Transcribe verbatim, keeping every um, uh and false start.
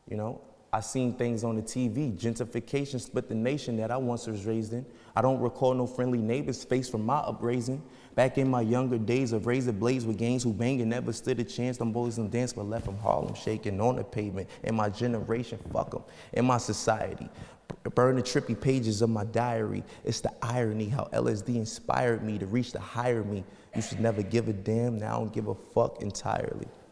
You know, I seen things on the T V. Gentrification split the nation that I once was raised in. I don't recall no friendly neighbors face from my upraising. Back in my younger days of razor blades with gangs who bang and never stood a chance. Them boys and dance but left from Harlem shaking on the pavement. In my generation, fuck them. In my society, burn the trippy pages of my diary. It's the irony how L S D inspired me to reach the higher me. You should never give a damn, now I don't give a fuck entirely.